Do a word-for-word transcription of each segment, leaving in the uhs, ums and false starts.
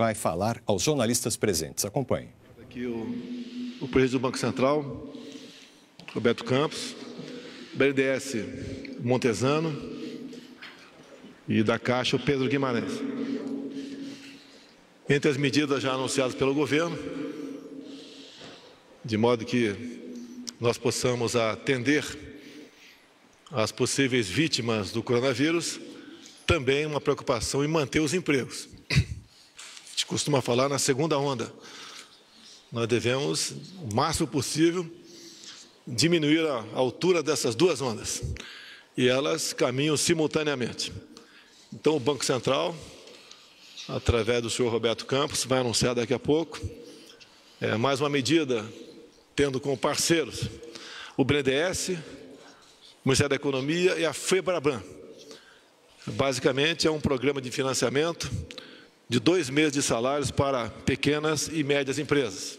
vai falar aos jornalistas presentes. Acompanhe. Aqui o, o presidente do Banco Central, Roberto Campos, B N D E S Montesano e da Caixa o Pedro Guimarães. Entre as medidas já anunciadas pelo governo, de modo que nós possamos atender as possíveis vítimas do coronavírus, também uma preocupação em manter os empregos. A gente costuma falar na segunda onda. Nós devemos, o máximo possível, diminuir a altura dessas duas ondas. E elas caminham simultaneamente. Então, o Banco Central, através do senhor Roberto Campos, vai anunciar daqui a pouco, é, mais uma medida, tendo como parceiros o B N D E S, o Ministério da Economia e a FEBRABAN. Basicamente, é um programa de financiamento de dois meses de salários para pequenas e médias empresas.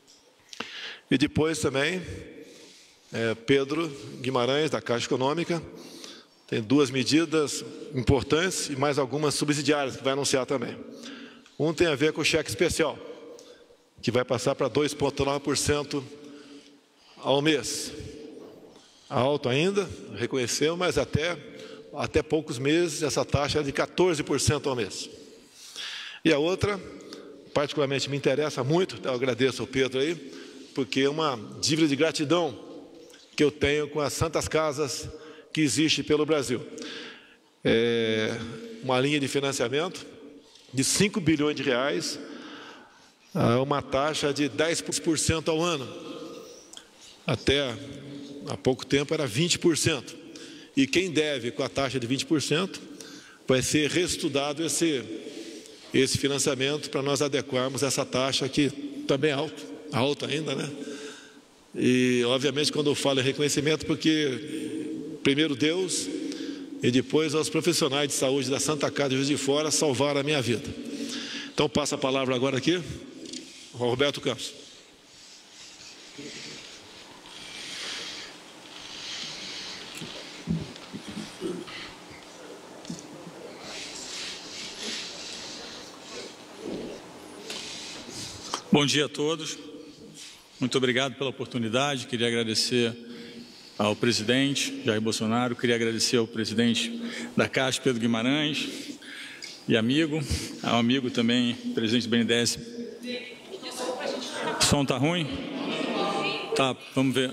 E depois também, é, Pedro Guimarães, da Caixa Econômica, tem duas medidas importantes e mais algumas subsidiárias que vai anunciar também. Um tem a ver com o cheque especial, que vai passar para dois vírgula nove por cento ao mês. Alto ainda, reconheceu, mas até, até poucos meses essa taxa é de quatorze por cento ao mês. E a outra, particularmente me interessa muito, eu agradeço ao Pedro aí, porque é uma dívida de gratidão que eu tenho com as santas casas que existe pelo Brasil. É uma linha de financiamento de cinco bilhões de reais, a uma taxa de dez por cento ao ano. Até há pouco tempo era vinte por cento. E quem deve com a taxa de vinte por cento vai ser reestudado esse, esse financiamento para nós adequarmos essa taxa que também é alta, alta ainda, né? E, obviamente, quando eu falo em reconhecimento, porque primeiro Deus e depois aos profissionais de saúde da Santa Casa de Juiz de Fora salvaram a minha vida. Então, passo a palavra agora aqui ao Roberto Campos. Bom dia a todos. Muito obrigado pela oportunidade. Queria agradecer ao presidente Jair Bolsonaro, queria agradecer ao presidente da Caixa, Pedro Guimarães, e amigo, ao amigo também, presidente do B N D E S. O som está ruim? Tá, vamos ver.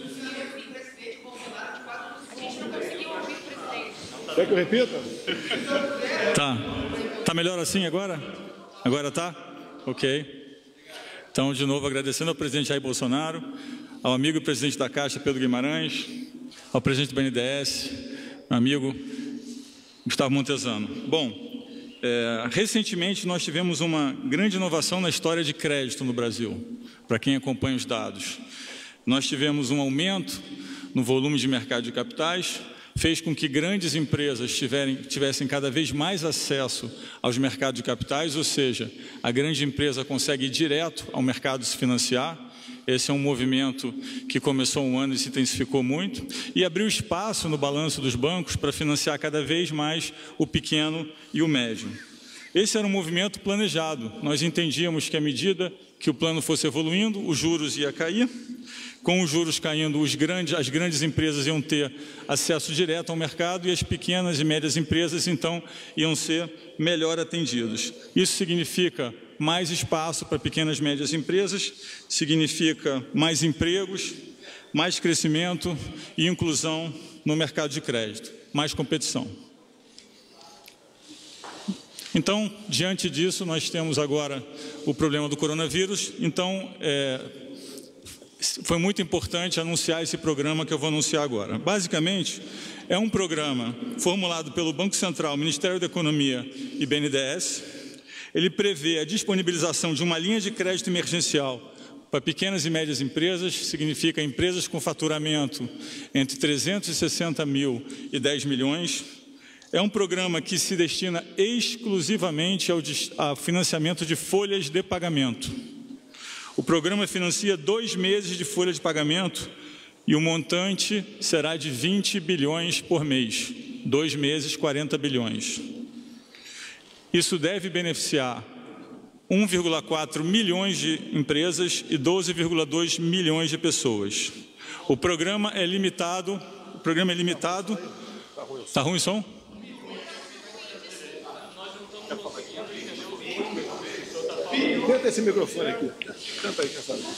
Quer que eu repita? Tá. Tá melhor assim agora? Agora tá? Ok. Então, de novo, agradecendo ao presidente Jair Bolsonaro, ao amigo e presidente da Caixa, Pedro Guimarães, ao presidente do B N D E S, meu amigo Gustavo Montesano. Bom, é, recentemente nós tivemos uma grande inovação na história de crédito no Brasil, para quem acompanha os dados. Nós tivemos um aumento no volume de mercado de capitais, fez com que grandes empresas tiverem, tivessem cada vez mais acesso aos mercados de capitais, ou seja, a grande empresa consegue ir direto ao mercado se financiar. Esse é um movimento que começou um ano e se intensificou muito, e abriu espaço no balanço dos bancos para financiar cada vez mais o pequeno e o médio. Esse era um movimento planejado. Nós entendíamos que à medida que o plano fosse evoluindo, os juros ia cair. Com os juros caindo, os grandes, as grandes empresas iam ter acesso direto ao mercado e as pequenas e médias empresas, então, iam ser melhor atendidos. Isso significa mais espaço para pequenas e médias empresas, significa mais empregos, mais crescimento e inclusão no mercado de crédito, mais competição. Então, diante disso, nós temos agora o problema do coronavírus. Então, é, foi muito importante anunciar esse programa que eu vou anunciar agora. Basicamente, é um programa formulado pelo Banco Central, Ministério da Economia e B N D E S. Ele prevê a disponibilização de uma linha de crédito emergencial para pequenas e médias empresas, significa empresas com faturamento entre trezentos e sessenta mil e dez milhões. É um programa que se destina exclusivamente ao, ao financiamento de folhas de pagamento. O programa financia dois meses de folha de pagamento e o montante será de vinte bilhões por mês. Dois meses, quarenta bilhões. Isso deve beneficiar um vírgula quatro milhões de empresas e doze vírgula dois milhões de pessoas. O programa é limitado, o programa é limitado. Tá ruim o som? Tenta esse microfone aqui. Tenta aí, quem sabe.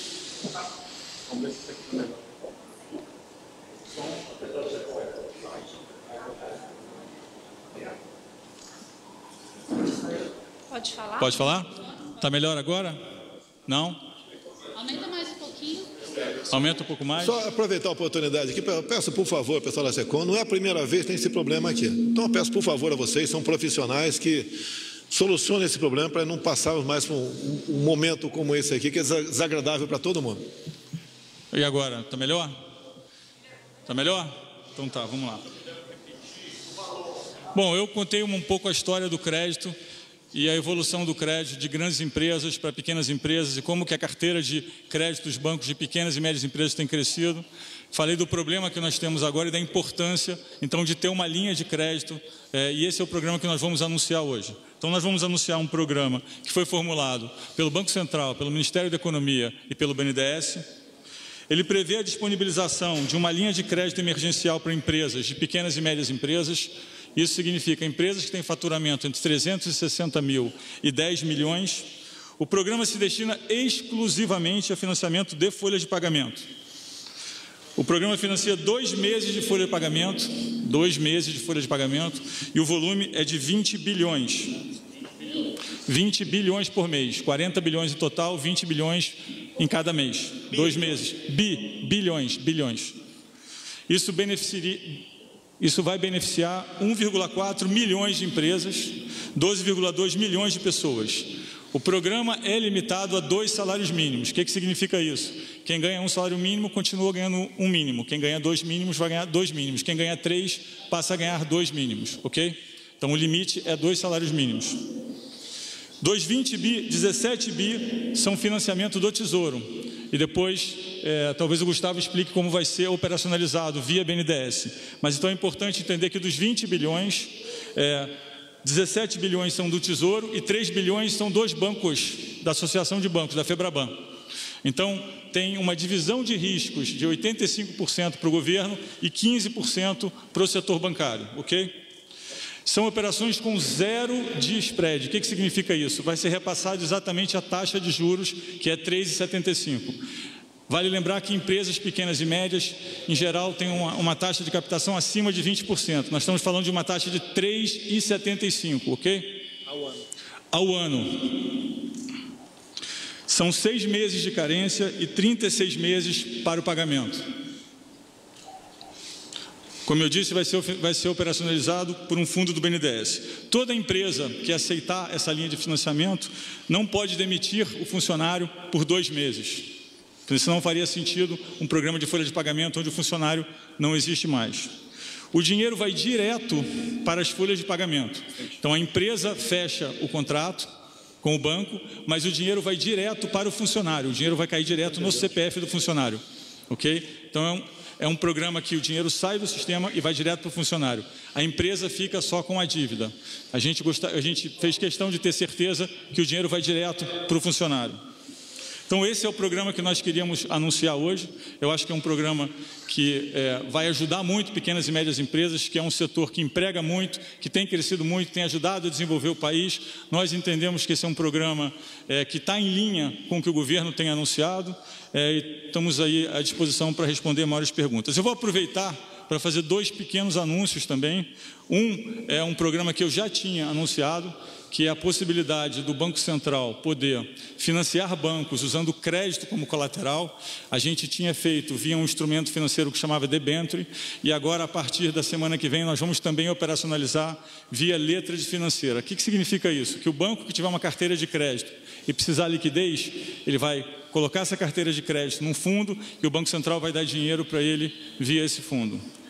Pode falar? Pode falar? Tá melhor agora? Não? Aumenta mais um pouquinho. Aumenta um pouco mais? Só aproveitar a oportunidade aqui, peço por favor, pessoal da SECOM, não é a primeira vez que tem esse problema aqui. Então eu peço por favor a vocês, são profissionais que solucionem esse problema para não passarmos mais por um, um momento como esse aqui, que é desagradável para todo mundo. E agora? Tá melhor? Tá melhor? Então tá, vamos lá. Bom, eu contei um pouco a história do crédito e a evolução do crédito de grandes empresas para pequenas empresas e como que a carteira de crédito dos bancos de pequenas e médias empresas tem crescido. Falei do problema que nós temos agora e da importância, então, de ter uma linha de crédito, é, e esse é o programa que nós vamos anunciar hoje. Então, nós vamos anunciar um programa que foi formulado pelo Banco Central, pelo Ministério da Economia e pelo B N D E S. Ele prevê a disponibilização de uma linha de crédito emergencial para empresas, de pequenas e médias empresas. Isso significa empresas que têm faturamento entre trezentos e sessenta mil e dez milhões. O programa se destina exclusivamente a financiamento de folha de pagamento. O programa financia dois meses de folha de pagamento, dois meses de folha de pagamento, e o volume é de vinte bilhões. vinte bilhões por mês, quarenta bilhões em total, vinte bilhões em cada mês, dois meses. Bi, bilhões, bilhões. Isso beneficiaria... Isso vai beneficiar um vírgula quatro milhões de empresas, doze vírgula dois milhões de pessoas. O programa é limitado a dois salários mínimos. O que, que significa isso? Quem ganha um salário mínimo continua ganhando um mínimo. Quem ganha dois mínimos vai ganhar dois mínimos. Quem ganha três passa a ganhar dois mínimos, ok? Então o limite é dois salários mínimos. Dos vinte bi, dezessete bi são financiamento do Tesouro. E depois, é, talvez o Gustavo explique como vai ser operacionalizado via B N D E S. Mas então é importante entender que dos vinte bilhões, é, dezessete bilhões são do Tesouro e três bilhões são dos bancos, da Associação de Bancos, da FEBRABAN. Então, tem uma divisão de riscos de oitenta e cinco por cento para o governo e quinze por cento para o setor bancário, ok? São operações com zero de spread. O que, que significa isso? Vai ser repassado exatamente a taxa de juros, que é três vírgula setenta e cinco. Vale lembrar que empresas pequenas e médias, em geral, têm uma, uma taxa de captação acima de vinte por cento. Nós estamos falando de uma taxa de três vírgula setenta e cinco, ok? Ao ano. Ao ano. São seis meses de carência e trinta e seis meses para o pagamento. Como eu disse, vai ser, vai ser operacionalizado por um fundo do B N D E S. Toda empresa que aceitar essa linha de financiamento não pode demitir o funcionário por dois meses. Porque senão faria sentido um programa de folha de pagamento onde o funcionário não existe mais. O dinheiro vai direto para as folhas de pagamento. Então a empresa fecha o contrato com o banco, mas o dinheiro vai direto para o funcionário. O dinheiro vai cair direto no C P F do funcionário. Ok? Então é um... É um programa que o dinheiro sai do sistema e vai direto para o funcionário. A empresa fica só com a dívida. A gente, gosta, a gente fez questão de ter certeza que o dinheiro vai direto para o funcionário. Então, esse é o programa que nós queríamos anunciar hoje. Eu acho que é um programa que é, vai ajudar muito pequenas e médias empresas, que é um setor que emprega muito, que tem crescido muito, tem ajudado a desenvolver o país. Nós entendemos que esse é um programa é, que está em linha com o que o governo tem anunciado. É, e estamos aí à disposição para responder maiores perguntas. Eu vou aproveitar para fazer dois pequenos anúncios também. Um é um programa que eu já tinha anunciado, que é a possibilidade do Banco Central poder financiar bancos usando crédito como colateral. A gente tinha feito via um instrumento financeiro que chamava debenture, e agora, a partir da semana que vem, nós vamos também operacionalizar via letra de financeira. O que, que significa isso? Que o banco que tiver uma carteira de crédito e precisar de liquidez, ele vai colocar essa carteira de crédito num fundo e o Banco Central vai dar dinheiro para ele via esse fundo.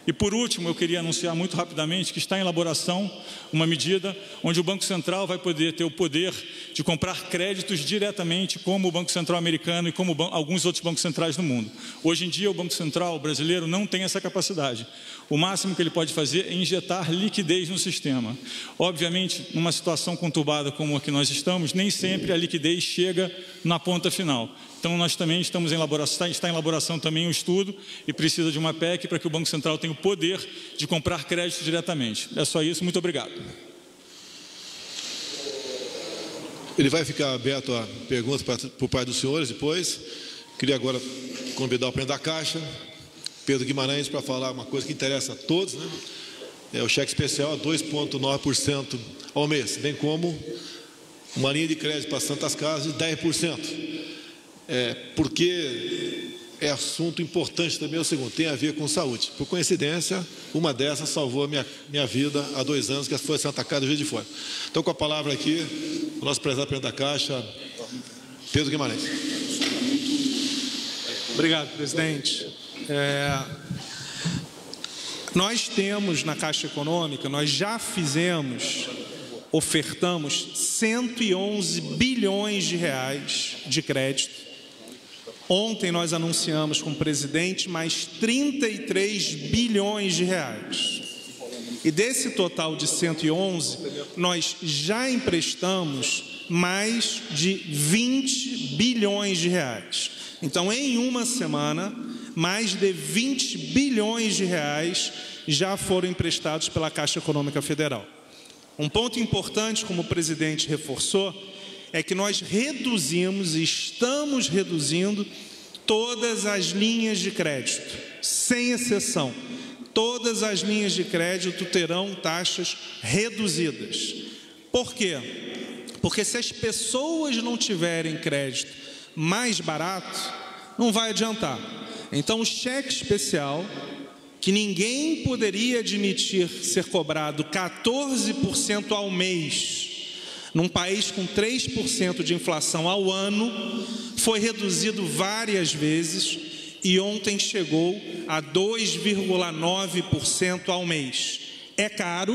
E por último, eu queria anunciar muito rapidamente que está em elaboração uma medida onde o Banco Central vai poder ter o poder de comprar créditos diretamente, como o Banco Central americano e como alguns outros bancos centrais do mundo. Hoje em dia, o Banco Central brasileiro não tem essa capacidade. O máximo que ele pode fazer é injetar liquidez no sistema. Obviamente, numa situação conturbada como a que nós estamos, nem sempre a liquidez chega na ponta final. Então, nós também estamos em elaboração, está em elaboração também um estudo e precisa de uma P E C para que o Banco Central tenha o poder de comprar crédito diretamente. É só isso, muito obrigado. Ele vai ficar aberto a perguntas para, por parte dos senhores depois. Queria agora convidar o presidente da Caixa, Pedro Guimarães, para falar uma coisa que interessa a todos, né? É o cheque especial a dois vírgula nove por cento ao mês, bem como uma linha de crédito para Santas Casas de dez por cento. É, porque é assunto importante também, é o segundo, tem a ver com saúde. Por coincidência, uma dessas salvou a minha, minha vida há dois anos, que foi a Santa Casa do Juiz de Fora. Então, com a palavra aqui, o nosso prezado presidente da Caixa, Pedro Guimarães. Obrigado, presidente. É, nós temos na Caixa Econômica, nós já fizemos, ofertamos cento e onze bilhões de reais de crédito. Ontem nós anunciamos com o presidente mais trinta e três bilhões de reais. E desse total de cento e onze, nós já emprestamos mais de vinte bilhões de reais. Então, em uma semana, mais de vinte bilhões de reais já foram emprestados pela Caixa Econômica Federal. Um ponto importante, como o presidente reforçou, é que nós reduzimos e estamos reduzindo todas as linhas de crédito, sem exceção. Todas as linhas de crédito terão taxas reduzidas. Por quê? Porque se as pessoas não tiverem crédito mais barato, não vai adiantar. Então, o cheque especial, que ninguém poderia admitir ser cobrado quatorze por cento ao mês, num país com três por cento de inflação ao ano, foi reduzido várias vezes e ontem chegou a dois vírgula nove por cento ao mês. É caro,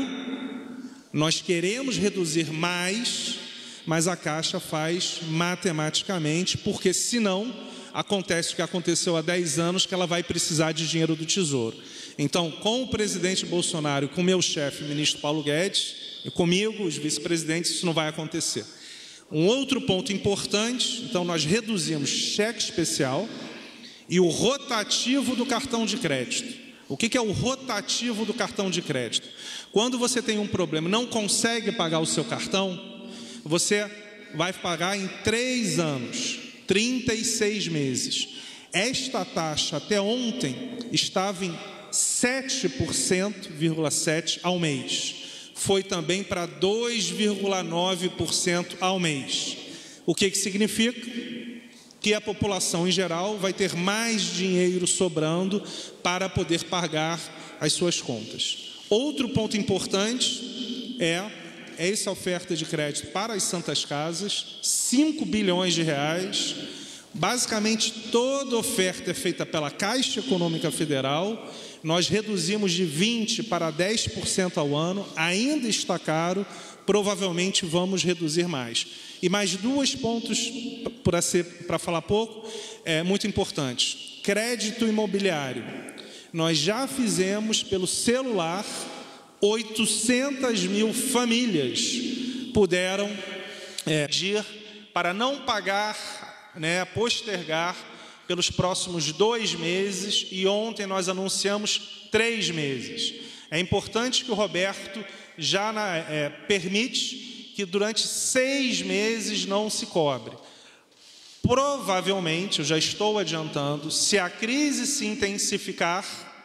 nós queremos reduzir mais, mas a Caixa faz matematicamente, porque senão acontece o que aconteceu há dez anos, que ela vai precisar de dinheiro do Tesouro. Então, com o presidente Bolsonaro e com o meu chefe, o ministro Paulo Guedes, e comigo, os vice-presidentes, isso não vai acontecer. Um outro ponto importante, então nós reduzimos cheque especial e o rotativo do cartão de crédito. O que é o rotativo do cartão de crédito? Quando você tem um problema e não consegue pagar o seu cartão, você vai pagar em três anos, trinta e seis meses. Esta taxa até ontem estava em sete por cento, sete ao mês. Foi também para dois vírgula nove por cento ao mês. O que que significa? Que a população em geral vai ter mais dinheiro sobrando para poder pagar as suas contas. Outro ponto importante é essa oferta de crédito para as Santas Casas, cinco bilhões de reais. Basicamente, toda oferta é feita pela Caixa Econômica Federal. Nós reduzimos de vinte por cento para dez por cento ao ano, ainda está caro, provavelmente vamos reduzir mais. E mais dois pontos, para falar pouco, é, muito importantes. Crédito imobiliário. Nós já fizemos pelo celular, oitocentas mil famílias puderam é, pedir para não pagar, né, postergar pelos próximos dois meses, e ontem nós anunciamos três meses. É importante que o Roberto já na, é, permite que durante seis meses não se cobre. Provavelmente, eu já estou adiantando, se a crise se intensificar,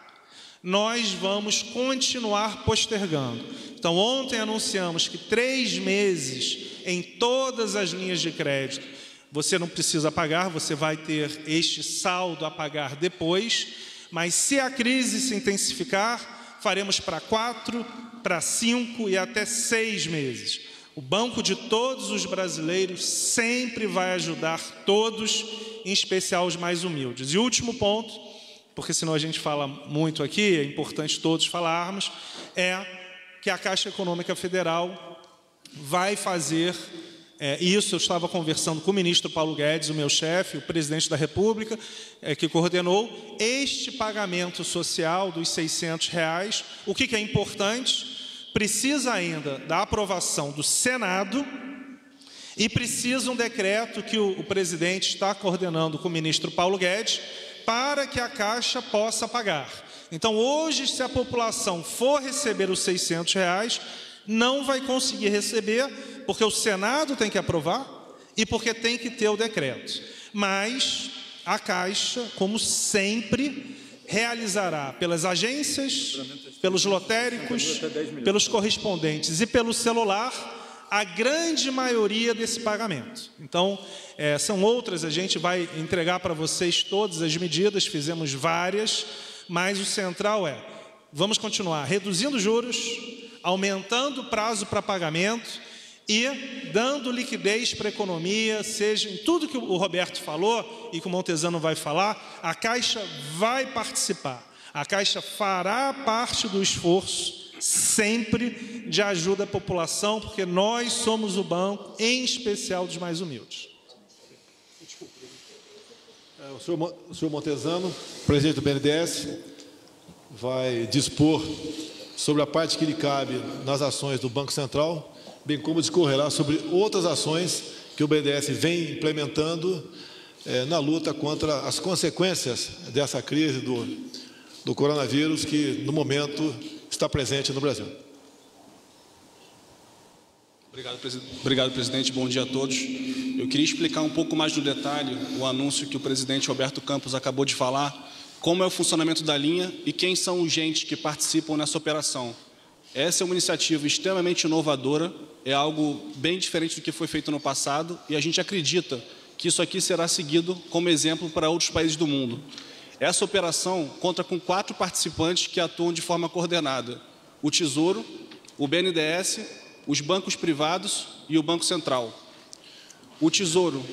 nós vamos continuar postergando. Então, ontem anunciamos que três meses em todas as linhas de crédito você não precisa pagar, você vai ter este saldo a pagar depois, mas se a crise se intensificar, faremos para quatro, para cinco e até seis meses. O Banco de Todos os Brasileiros sempre vai ajudar todos, em especial os mais humildes. E último ponto, porque senão a gente fala muito aqui, é importante todos falarmos, é que a Caixa Econômica Federal vai fazer é, isso. Eu estava conversando com o ministro Paulo Guedes, o meu chefe, o presidente da República, é, que coordenou este pagamento social dos seiscentos reais. O que, que é importante? Precisa ainda da aprovação do Senado e precisa um decreto que o, o presidente está coordenando com o ministro Paulo Guedes para que a Caixa possa pagar. Então, hoje, se a população for receber os seiscentos reais, não vai conseguir receber, porque o Senado tem que aprovar e porque tem que ter o decreto. Mas a Caixa, como sempre, realizará pelas agências, pelos lotéricos, pelos correspondentes e pelo celular, a grande maioria desse pagamento. Então, é, são outras, a gente vai entregar para vocês todas as medidas, fizemos várias, mas o central é, vamos continuar reduzindo juros, aumentando o prazo para pagamento e dando liquidez para a economia, seja em tudo que o Roberto falou e que o Montezano vai falar, a Caixa vai participar. A Caixa fará parte do esforço sempre de ajuda à população, porque nós somos o banco, em especial dos mais humildes. O senhor, o senhor Montezano, presidente do B N D E S, vai dispor sobre a parte que lhe cabe nas ações do Banco Central, bem como discorrerá sobre outras ações que o B N D E S vem implementando eh, na luta contra as consequências dessa crise do, do coronavírus, que no momento está presente no Brasil. Obrigado, presidente. Obrigado, presidente. Bom dia a todos. Eu queria explicar um pouco mais no detalhe o anúncio que o presidente Roberto Campos acabou de falar, como é o funcionamento da linha e quem são os agentes que participam nessa operação. Essa é uma iniciativa extremamente inovadora, é algo bem diferente do que foi feito no passado e a gente acredita que isso aqui será seguido como exemplo para outros países do mundo. Essa operação conta com quatro participantes que atuam de forma coordenada: o Tesouro, o B N D E S, os bancos privados e o Banco Central. O Tesouro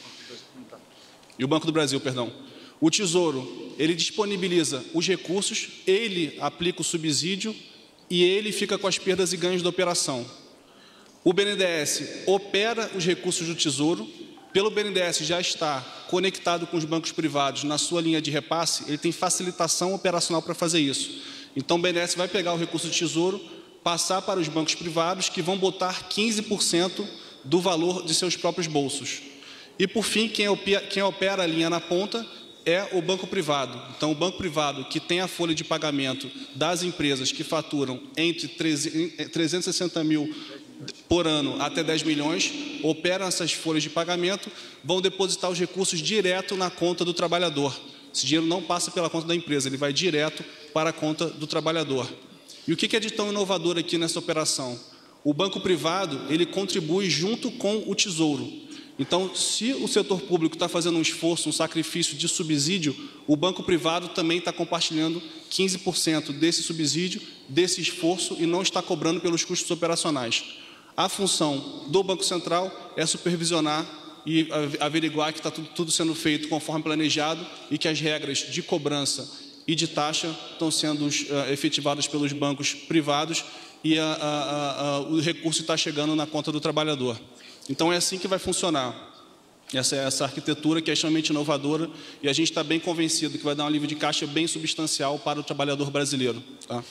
e o Banco do Brasil, perdão. O Tesouro, ele disponibiliza os recursos, ele aplica o subsídio e ele fica com as perdas e ganhos da operação. O B N D E S opera os recursos do Tesouro. Pelo B N D E S já está conectado com os bancos privados na sua linha de repasse, ele tem facilitação operacional para fazer isso. Então, o B N D E S vai pegar o recurso do Tesouro, passar para os bancos privados, que vão botar quinze por cento do valor de seus próprios bolsos. E, por fim, quem opera, quem opera a linha na ponta é o banco privado. Então, o banco privado, que tem a folha de pagamento das empresas que faturam entre trezentos e sessenta mil por ano até dez milhões, operam essas folhas de pagamento, vão depositar os recursos direto na conta do trabalhador. Esse dinheiro não passa pela conta da empresa, ele vai direto para a conta do trabalhador. E o que é de tão inovador aqui nessa operação? O banco privado, ele contribui junto com o Tesouro. Então, se o setor público está fazendo um esforço, um sacrifício de subsídio, o banco privado também está compartilhando quinze por cento desse subsídio, desse esforço, e não está cobrando pelos custos operacionais. A função do Banco Central é supervisionar e averiguar que está tudo, tudo sendo feito conforme planejado e que as regras de cobrança e de taxa estão sendo uh, efetivadas pelos bancos privados e a, a, a, o recurso está chegando na conta do trabalhador. Então, é assim que vai funcionar. Essa é essa arquitetura que é extremamente inovadora e a gente está bem convencido que vai dar um alívio de caixa bem substancial para o trabalhador brasileiro. Tá?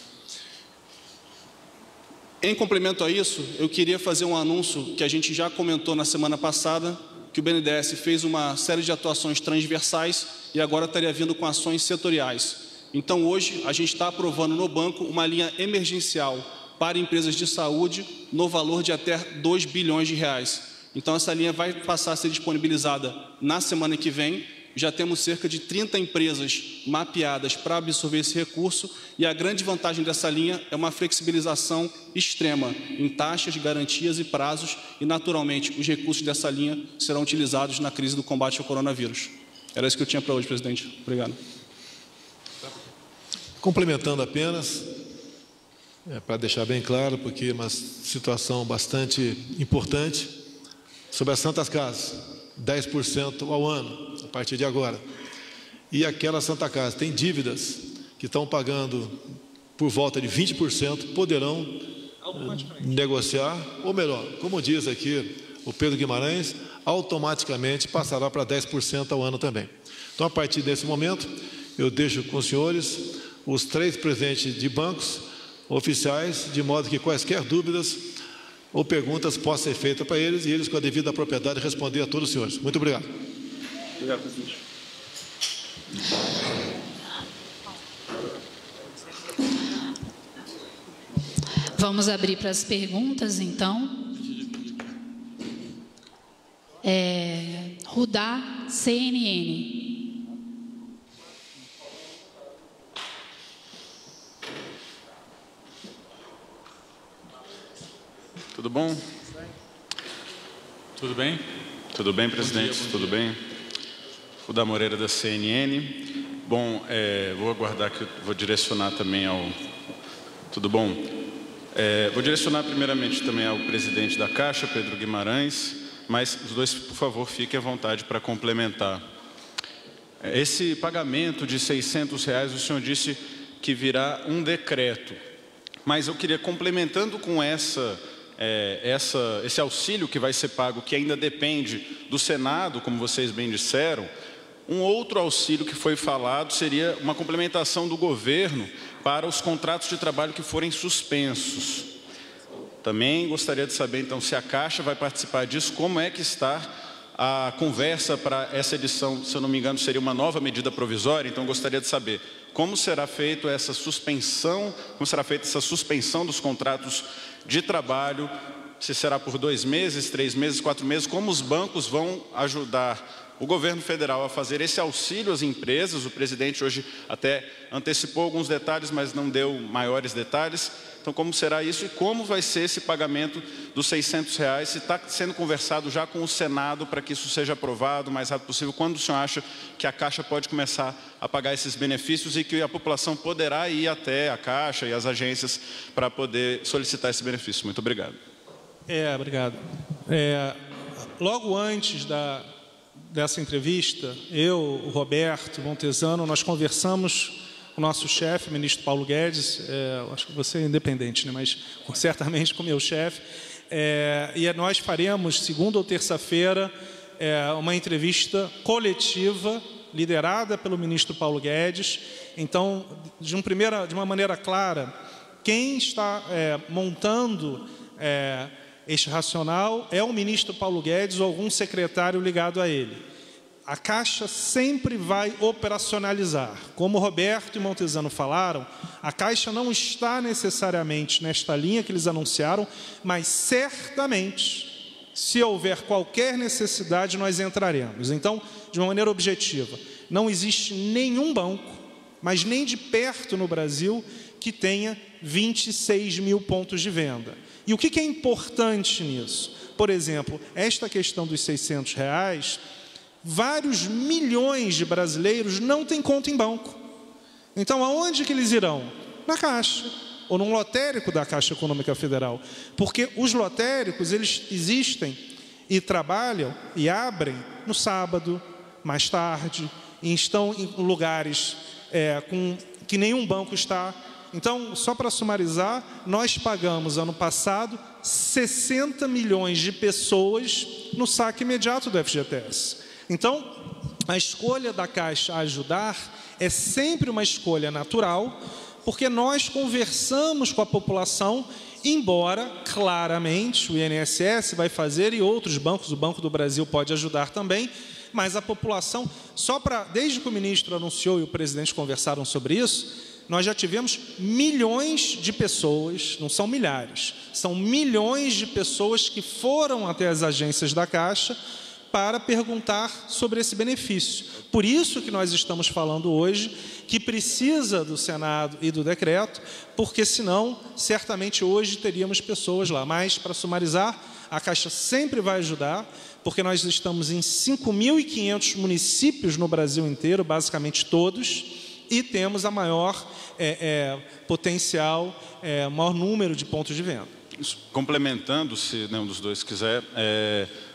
Em complemento a isso, eu queria fazer um anúncio que a gente já comentou na semana passada, que o B N D E S fez uma série de atuações transversais e agora estaria vindo com ações setoriais. Então, hoje, a gente está aprovando no banco uma linha emergencial para empresas de saúde no valor de até dois bilhões de reais. Então, essa linha vai passar a ser disponibilizada na semana que vem. Já temos cerca de trinta empresas mapeadas para absorver esse recurso e a grande vantagem dessa linha é uma flexibilização extrema em taxas, garantias e prazos e, naturalmente, os recursos dessa linha serão utilizados na crise do combate ao coronavírus. Era isso que eu tinha para hoje, presidente. Obrigado. Complementando apenas, é, para deixar bem claro, porque é uma situação bastante importante, sobre as Santas Casas, dez por cento ao ano, a partir de agora. e aquela Santa Casa tem dívidas que estão pagando por volta de vinte por cento, poderão negociar, ou melhor, como diz aqui o Pedro Guimarães, automaticamente passará para dez por cento ao ano também. Então, a partir desse momento, eu deixo com os senhores os três presidentes de bancos oficiais, de modo que quaisquer dúvidas ou perguntas possam ser feitas para eles e eles, com a devida propriedade, responder a todos os senhores. Muito obrigado. Obrigado, presidente. Vamos abrir para as perguntas, então. É, Rudá, C N N. Tudo bom? Tudo bem? Tudo bem, presidente? Bom dia, bom Tudo bem? Rudá Moreira, da C N N. Bom, é, vou aguardar que eu vou direcionar também ao... Tudo bom? É, vou direcionar primeiramente também ao presidente da Caixa, Pedro Guimarães, mas os dois, por favor, fiquem à vontade para complementar. Esse pagamento de seiscentos reais, o senhor disse que virá um decreto, mas eu queria, complementando com essa... É, essa, esse auxílio que vai ser pago, que ainda depende do Senado, como vocês bem disseram, um outro auxílio que foi falado seria uma complementação do governo para os contratos de trabalho que forem suspensos. Também gostaria de saber, então, se a Caixa vai participar disso, como é que está a conversa para essa edição, se eu não me engano, seria uma nova medida provisória, então gostaria de saber como será feita essa suspensão, como será feita essa suspensão dos contratos de trabalho, se será por dois meses, três meses, quatro meses, como os bancos vão ajudar o governo federal a fazer esse auxílio às empresas. O presidente hoje até antecipou alguns detalhes, mas não deu maiores detalhes. Então, como será isso e como vai ser esse pagamento dos seiscentos reais? Se está sendo conversado já com o Senado para que isso seja aprovado o mais rápido possível, quando o senhor acha que a Caixa pode começar a pagar esses benefícios e que a população poderá ir até a Caixa e as agências para poder solicitar esse benefício? Muito obrigado. É, obrigado. É, logo antes da, dessa entrevista, eu, o Roberto Montesano, nós conversamos com o nosso chefe, o ministro Paulo Guedes, é, acho que você é independente, né, mas certamente com o meu chefe, é, e nós faremos, segunda ou terça-feira, é, uma entrevista coletiva, liderada pelo ministro Paulo Guedes. Então, de, um primeira, de uma maneira clara, quem está é, montando é, este racional é o ministro Paulo Guedes ou algum secretário ligado a ele. A Caixa sempre vai operacionalizar. Como Roberto e Montesano falaram, a Caixa não está necessariamente nesta linha que eles anunciaram, mas certamente, se houver qualquer necessidade, nós entraremos. Então, de uma maneira objetiva, não existe nenhum banco, mas nem de perto no Brasil, que tenha vinte e seis mil pontos de venda. E o que é importante nisso? Por exemplo, esta questão dos seiscentos reais... vários milhões de brasileiros não têm conta em banco. Então, aonde que eles irão? Na Caixa, ou num lotérico da Caixa Econômica Federal. Porque os lotéricos, eles existem e trabalham e abrem no sábado, mais tarde, e estão em lugares é, com, que nenhum banco está. Então, só para sumarizar, nós pagamos, ano passado, sessenta milhões de pessoas no saque imediato do F G T S. Então, a escolha da Caixa a ajudar é sempre uma escolha natural, porque nós conversamos com a população, embora, claramente, o I N S S vai fazer e outros bancos, o Banco do Brasil pode ajudar também, mas a população, só para, desde que o ministro anunciou e o presidente conversaram sobre isso, nós já tivemos milhões de pessoas, não são milhares, são milhões de pessoas que foram até as agências da Caixa para perguntar sobre esse benefício. Por isso que nós estamos falando hoje que precisa do Senado e do decreto, porque senão, certamente hoje teríamos pessoas lá. Mas, para sumarizar, a Caixa sempre vai ajudar, porque nós estamos em cinco mil e quinhentos municípios no Brasil inteiro, basicamente todos, e temos a maior é, é, potencial, é, maior número de pontos de venda. Complementando, se nenhum dos dois quiser, é...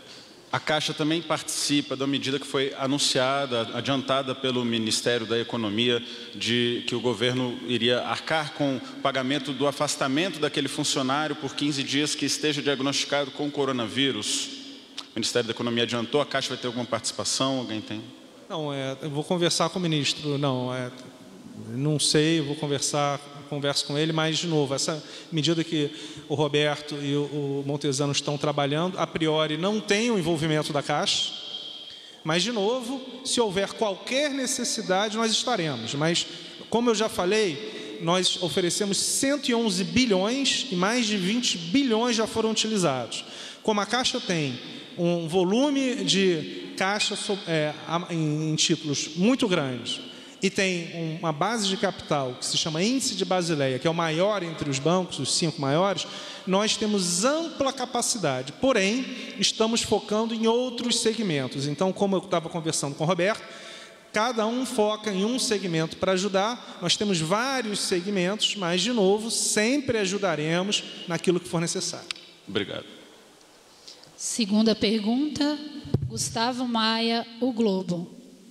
A Caixa também participa da medida que foi anunciada, adiantada pelo Ministério da Economia, de que o governo iria arcar com o pagamento do afastamento daquele funcionário por quinze dias que esteja diagnosticado com coronavírus. O Ministério da Economia adiantou, a Caixa vai ter alguma participação? Alguém tem? Não, é, eu vou conversar com o ministro. Não, é, não sei, eu vou conversar, converso com ele, mas, de novo, essa medida que o Roberto e o, o Montezano estão trabalhando, a priori não tem o envolvimento da Caixa, mas, de novo, se houver qualquer necessidade, nós estaremos. Mas, como eu já falei, nós oferecemos cento e onze bilhões e mais de vinte bilhões já foram utilizados. Como a Caixa tem um volume de caixa é, em títulos muito grande, e tem uma base de capital que se chama Índice de Basileia, que é o maior entre os bancos, os cinco maiores, nós temos ampla capacidade, porém, estamos focando em outros segmentos. Então, como eu estava conversando com o Roberto, cada um foca em um segmento para ajudar, nós temos vários segmentos, mas, de novo, sempre ajudaremos naquilo que for necessário. Obrigado. Segunda pergunta, Gustavo Maia, O Globo.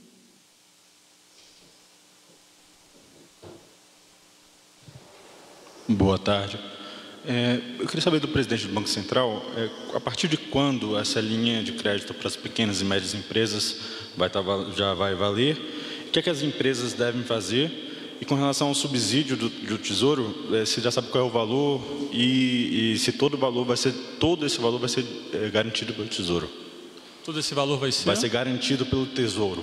Boa tarde. É, eu queria saber do presidente do Banco Central, é, a partir de quando essa linha de crédito para as pequenas e médias empresas vai tá, já vai valer? O que é que as empresas devem fazer? E com relação ao subsídio do, do Tesouro, é, você já sabe qual é o valor e, e se todo o valor vai ser, todo esse valor vai ser é, garantido pelo Tesouro? Todo esse valor vai ser? Vai ser garantido pelo Tesouro.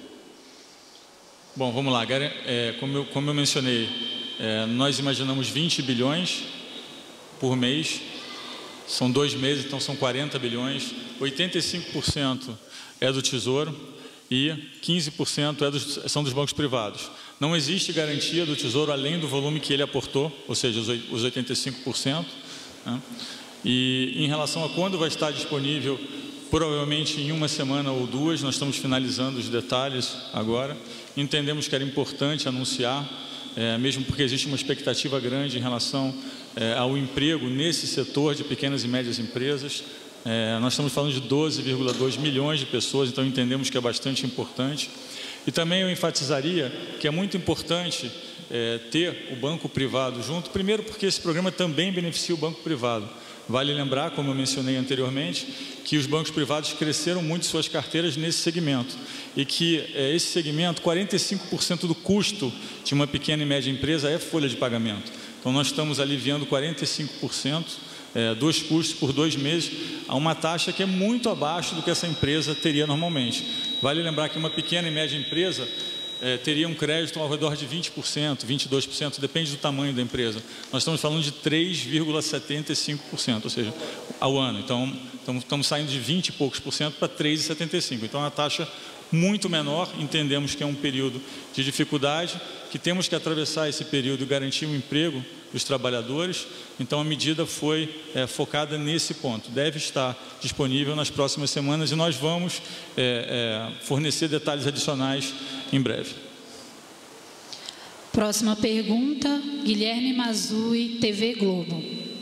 Bom, vamos lá. É, como, eu, como eu mencionei, É, nós imaginamos vinte bilhões por mês, são dois meses, então são quarenta bilhões, oitenta e cinco por cento é do Tesouro e quinze por cento é dos, são dos bancos privados. Não existe garantia do Tesouro além do volume que ele aportou, ou seja, os oitenta e cinco por cento. Né? E em relação a quando vai estar disponível, provavelmente em uma semana ou duas, nós estamos finalizando os detalhes agora. Entendemos que era importante anunciar, É, mesmo porque existe uma expectativa grande em relação é, ao emprego nesse setor de pequenas e médias empresas. É, nós estamos falando de doze vírgula dois milhões de pessoas, então entendemos que é bastante importante. E também eu enfatizaria que é muito importante é, ter o banco privado junto, primeiro porque esse programa também beneficia o banco privado. Vale lembrar, como eu mencionei anteriormente, que os bancos privados cresceram muito suas carteiras nesse segmento e que é, esse segmento, quarenta e cinco por cento do custo de uma pequena e média empresa é folha de pagamento. Então, nós estamos aliviando quarenta e cinco por cento é, dos custos por dois meses a uma taxa que é muito abaixo do que essa empresa teria normalmente. Vale lembrar que uma pequena e média empresa É, teria um crédito ao redor de vinte por cento, vinte e dois por cento, depende do tamanho da empresa. Nós estamos falando de três vírgula setenta e cinco por cento, ou seja, ao ano. Então, estamos, estamos saindo de vinte e poucos por cento para três vírgula setenta e cinco por cento. Então, é uma taxa muito menor. Entendemos que é um período de dificuldade, que temos que atravessar esse período e garantir o emprego dos trabalhadores. Então, a medida foi é, focada nesse ponto. Deve estar disponível nas próximas semanas e nós vamos é, é, fornecer detalhes adicionais em breve. Próxima pergunta, Guilherme Mazui, T V Globo.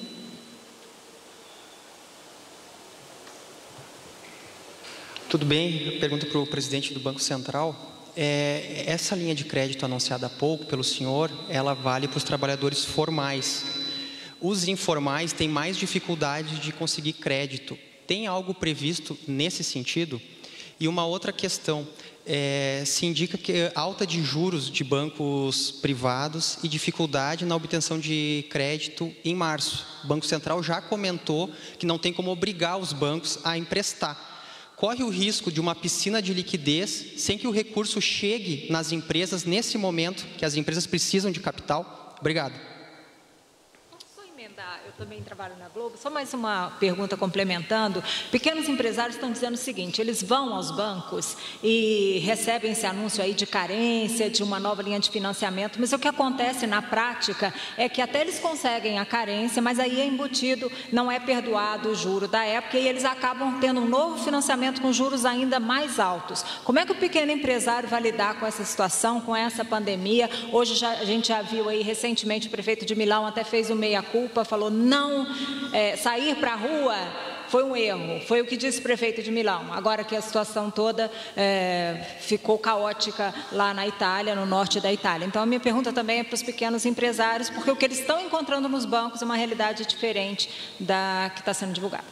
Tudo bem? Pergunta para o presidente do Banco Central. É, essa linha de crédito anunciada há pouco pelo senhor, ela vale para os trabalhadores formais. Os informais têm mais dificuldade de conseguir crédito. Tem algo previsto nesse sentido? E uma outra questão, é, se indica que alta de juros de bancos privados e dificuldade na obtenção de crédito em março. O Banco Central já comentou que não tem como obrigar os bancos a emprestar. Corre o risco de uma piscina de liquidez sem que o recurso chegue nas empresas nesse momento que as empresas precisam de capital? Obrigado. Posso emendar? Eu também trabalho na Globo. Só mais uma pergunta complementando. Pequenos empresários estão dizendo o seguinte, eles vão aos bancos e recebem esse anúncio aí de carência, de uma nova linha de financiamento, mas o que acontece na prática é que até eles conseguem a carência, mas aí é embutido, não é perdoado o juro da época e eles acabam tendo um novo financiamento com juros ainda mais altos. Como é que o pequeno empresário vai lidar com essa situação, com essa pandemia? Hoje já, a gente já viu aí recentemente o prefeito de Milão até fez o meia-culpa, falou não é, sair para a rua foi um erro, foi o que disse o prefeito de Milão, agora que a situação toda é, ficou caótica lá na Itália, no norte da Itália. Então, a minha pergunta também é para os pequenos empresários, porque o que eles estão encontrando nos bancos é uma realidade diferente da que está sendo divulgada.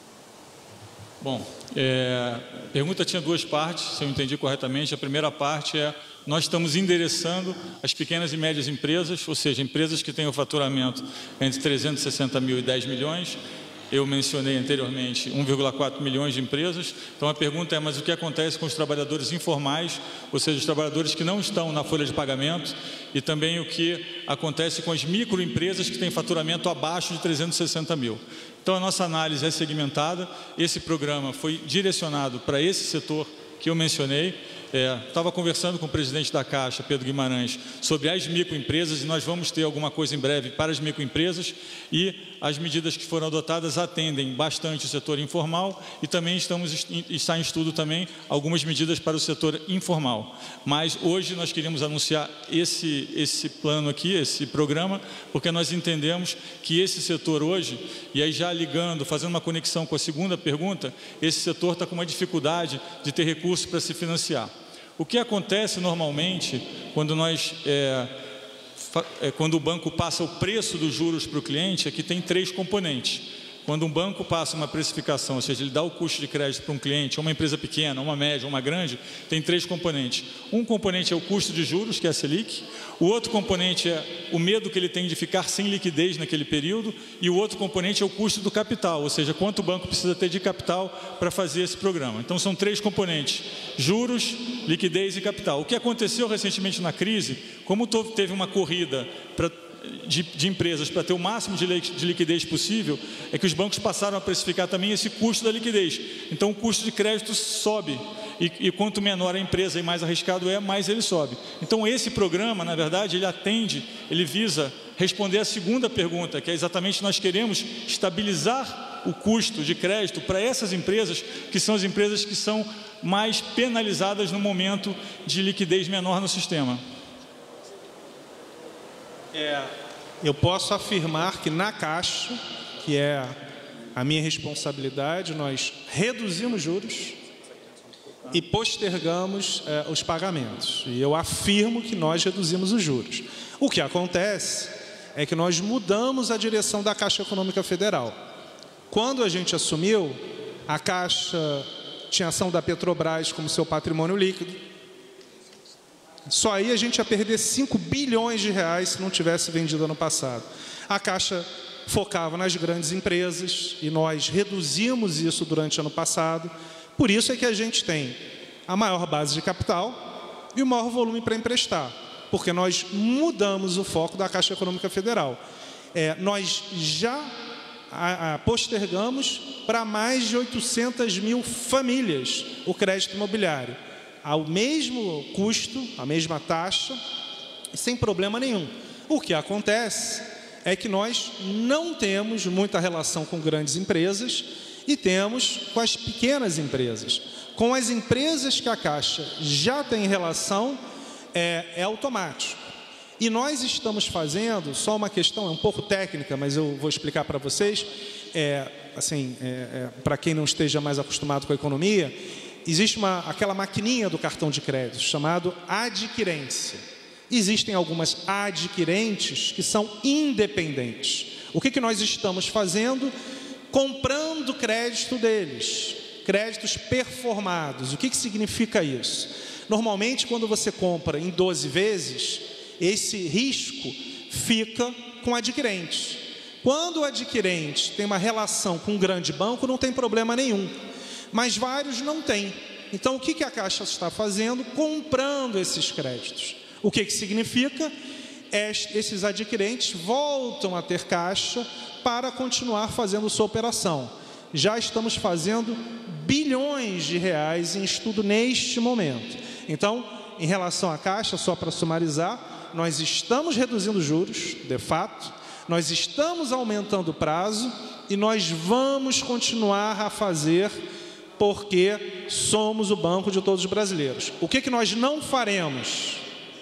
Bom, é, a pergunta tinha duas partes, se eu entendi corretamente. A primeira parte é, nós estamos endereçando as pequenas e médias empresas, ou seja, empresas que têm o faturamento entre trezentos e sessenta mil e dez milhões. Eu mencionei anteriormente um vírgula quatro milhões de empresas. Então, a pergunta é, mas o que acontece com os trabalhadores informais, ou seja, os trabalhadores que não estão na folha de pagamento, e também o que acontece com as microempresas que têm faturamento abaixo de trezentos e sessenta mil. Então, a nossa análise é segmentada. Esse programa foi direcionado para esse setor que eu mencionei. É, estava conversando com o presidente da Caixa, Pedro Guimarães, sobre as microempresas, e nós vamos ter alguma coisa em breve para as microempresas, e as medidas que foram adotadas atendem bastante o setor informal, e também estamos, está em estudo também algumas medidas para o setor informal. Mas hoje nós queríamos anunciar esse, esse plano aqui, esse programa, porque nós entendemos que esse setor hoje, e aí já ligando, fazendo uma conexão com a segunda pergunta, esse setor está com uma dificuldade de ter recursos para se financiar. O que acontece normalmente quando, nós, é, é, quando o banco passa o preço dos juros para o cliente é que tem três componentes. Quando um banco passa uma precificação, ou seja, ele dá o custo de crédito para um cliente, uma empresa pequena, uma média, uma grande, tem três componentes. Um componente é o custo de juros, que é a Selic. O outro componente é o medo que ele tem de ficar sem liquidez naquele período. E o outro componente é o custo do capital, ou seja, quanto o banco precisa ter de capital para fazer esse programa. Então, são três componentes: juros, liquidez e capital. O que aconteceu recentemente na crise, como teve uma corrida para De, de empresas para ter o máximo de, de liquidez possível, é que os bancos passaram a precificar também esse custo da liquidez. Então, o custo de crédito sobe, e, e quanto menor a empresa e mais arriscado é, mais ele sobe. Então, esse programa, na verdade, ele atende, ele visa responder a segunda pergunta, que é exatamente nós queremos estabilizar o custo de crédito para essas empresas, que são as empresas que são mais penalizadas no momento de liquidez menor no sistema. É, eu posso afirmar que na Caixa, que é a minha responsabilidade, nós reduzimos juros e postergamos é, os pagamentos. E eu afirmo que nós reduzimos os juros. O que acontece é que nós mudamos a direção da Caixa Econômica Federal. Quando a gente assumiu, a Caixa tinha ação da Petrobras como seu patrimônio líquido. Só aí a gente ia perder cinco bilhões de reais se não tivesse vendido ano passado. A Caixa focava nas grandes empresas e nós reduzimos isso durante o ano passado. Por isso é que a gente tem a maior base de capital e o maior volume para emprestar, porque nós mudamos o foco da Caixa Econômica Federal. É, nós já a, a, postergamos para mais de oitocentas mil famílias o crédito imobiliário, ao mesmo custo, a mesma taxa, sem problema nenhum. O que acontece é que nós não temos muita relação com grandes empresas e temos com as pequenas empresas. Com as empresas que a Caixa já tem relação, é, é automático. E nós estamos fazendo, só uma questão, é um pouco técnica, mas eu vou explicar para vocês, é, assim, é, é, para quem não esteja mais acostumado com a economia, existe uma, aquela maquininha do cartão de crédito, chamado adquirência. Existem algumas adquirentes que são independentes. O que, que nós estamos fazendo? Comprando crédito deles, créditos performados. O que, que significa isso? Normalmente, quando você compra em doze vezes, esse risco fica com o adquirente. Quando o adquirente tem uma relação com um grande banco, não tem problema nenhum. Mas vários não têm. Então, o que, que a Caixa está fazendo? Comprando esses créditos. O que, que significa? Esses adquirentes voltam a ter caixa para continuar fazendo sua operação. Já estamos fazendo bilhões de reais em estudo neste momento. Então, em relação à Caixa, só para sumarizar, nós estamos reduzindo juros, de fato, nós estamos aumentando o prazo e nós vamos continuar a fazer, porque somos o banco de todos os brasileiros. O que, que nós não faremos?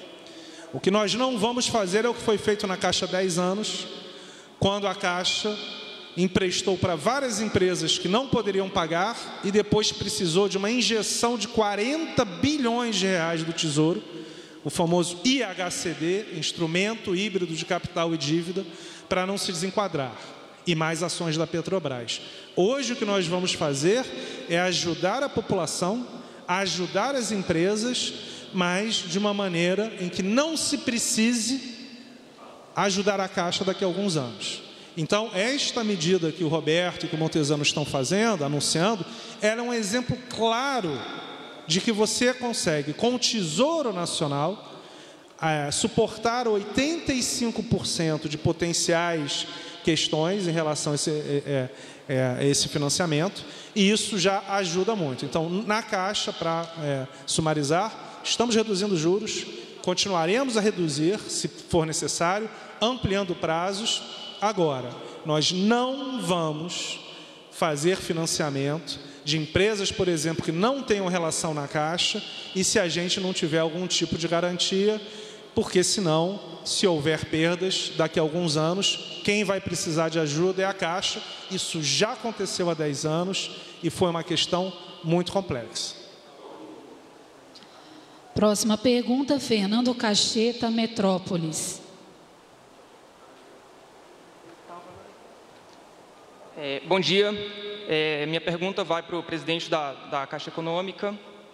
O que nós não vamos fazer é o que foi feito na Caixa há dez anos, quando a Caixa emprestou para várias empresas que não poderiam pagar e depois precisou de uma injeção de quarenta bilhões de reais do Tesouro, o famoso I H C D, Instrumento Híbrido de Capital e Dívida, para não se desenquadrar, e mais ações da Petrobras. Hoje o que nós vamos fazer é ajudar a população, ajudar as empresas, mas de uma maneira em que não se precise ajudar a Caixa daqui a alguns anos. Então, esta medida que o Roberto e que o Montezano estão fazendo, anunciando, ela é um exemplo claro de que você consegue, com o Tesouro Nacional, é, suportar oitenta e cinco por cento de potenciais questões em relação a esse, é, é, a esse financiamento, e isso já ajuda muito. Então, na Caixa, para é, sumarizar, estamos reduzindo juros, continuaremos a reduzir, se for necessário, ampliando prazos. Agora, nós não vamos fazer financiamento de empresas, por exemplo, que não tenham relação na Caixa, e se a gente não tiver algum tipo de garantia, porque senão, se houver perdas, daqui a alguns anos, quem vai precisar de ajuda é a Caixa. Isso já aconteceu há dez anos e foi uma questão muito complexa. Próxima pergunta, Fernando Cacheta, Metrópolis. É, bom dia. É, minha pergunta vai para o presidente da, da Caixa Econômica.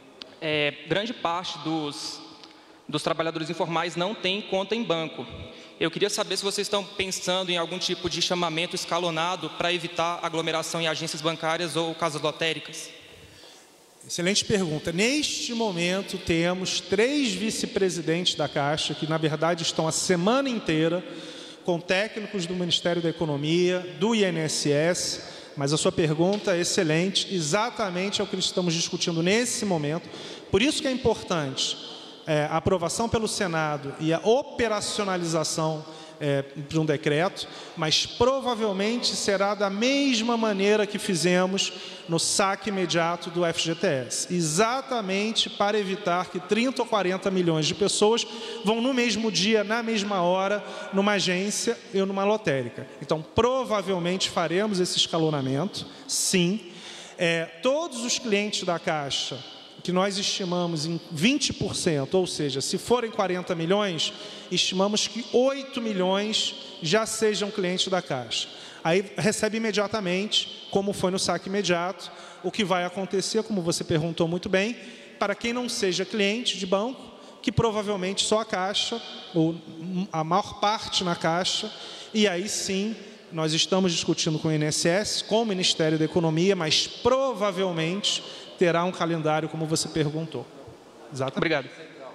É, grande parte dos, dos trabalhadores informais não tem conta em banco. Eu queria saber se vocês estão pensando em algum tipo de chamamento escalonado para evitar aglomeração em agências bancárias ou casas lotéricas. Excelente pergunta. Neste momento, temos três vice-presidentes da Caixa, que, na verdade, estão a semana inteira com técnicos do Ministério da Economia, do I N S S, mas a sua pergunta é excelente, exatamente é o que estamos discutindo nesse momento. Por isso que é importante é, a aprovação pelo Senado e a operacionalização é, de um decreto, mas provavelmente será da mesma maneira que fizemos no saque imediato do F G T S, exatamente para evitar que trinta ou quarenta milhões de pessoas vão no mesmo dia, na mesma hora, numa agência ou numa lotérica. Então, provavelmente faremos esse escalonamento, sim. É, todos os clientes da Caixa, que nós estimamos em vinte por cento, ou seja, se forem quarenta milhões, estimamos que oito milhões já sejam clientes da Caixa. Aí recebe imediatamente, como foi no saque imediato. O que vai acontecer, como você perguntou muito bem, para quem não seja cliente de banco, que provavelmente só a Caixa, ou a maior parte na Caixa, e aí sim, nós estamos discutindo com o I N S S, com o Ministério da Economia, mas provavelmente terá um calendário, como você perguntou. Exatamente. Obrigado.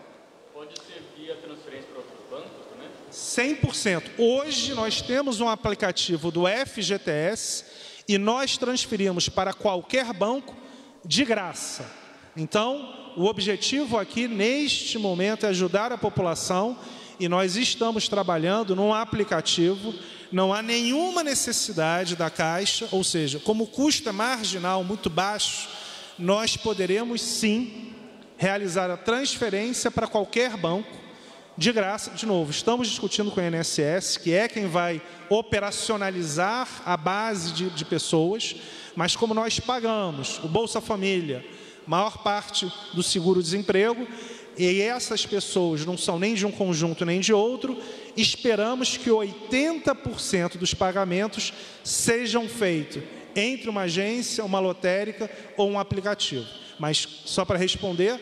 Pode ser via transferência para outros bancos também? cem por cento. Hoje nós temos um aplicativo do F G T S e nós transferimos para qualquer banco de graça. Então, o objetivo aqui, neste momento, é ajudar a população e nós estamos trabalhando num aplicativo. Não há nenhuma necessidade da Caixa, ou seja, como o custo é marginal, muito baixo, nós poderemos sim realizar a transferência para qualquer banco de graça. De novo, estamos discutindo com o I N S S, que é quem vai operacionalizar a base de, de pessoas, mas como nós pagamos o Bolsa Família, maior parte do seguro-desemprego, e essas pessoas não são nem de um conjunto nem de outro, esperamos que oitenta por cento dos pagamentos sejam feitos entre uma agência, uma lotérica ou um aplicativo. Mas, só para responder,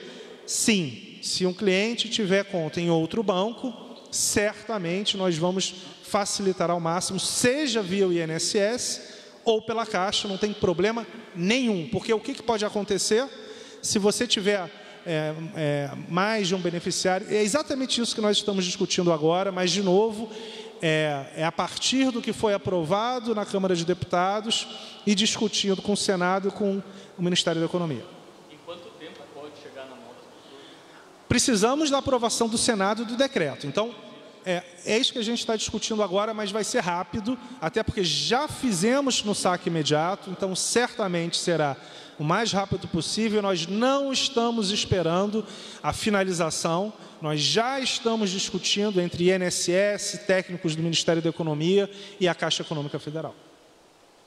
sim, se um cliente tiver conta em outro banco, certamente nós vamos facilitar ao máximo, seja via o I N S S ou pela Caixa, não tem problema nenhum. Porque o que que pode acontecer se você tiver é, é, mais de um beneficiário? É exatamente isso que nós estamos discutindo agora, mas, de novo, É, é a partir do que foi aprovado na Câmara de Deputados e discutido com o Senado e com o Ministério da Economia. Em quanto tempo pode chegar na mão das pessoas? Precisamos da aprovação do Senado e do decreto. Então, é, é isso que a gente está discutindo agora, mas vai ser rápido, até porque já fizemos no saque imediato, então certamente será o mais rápido possível. Nós não estamos esperando a finalização. Nós já estamos discutindo entre I N S S, técnicos do Ministério da Economia e a Caixa Econômica Federal.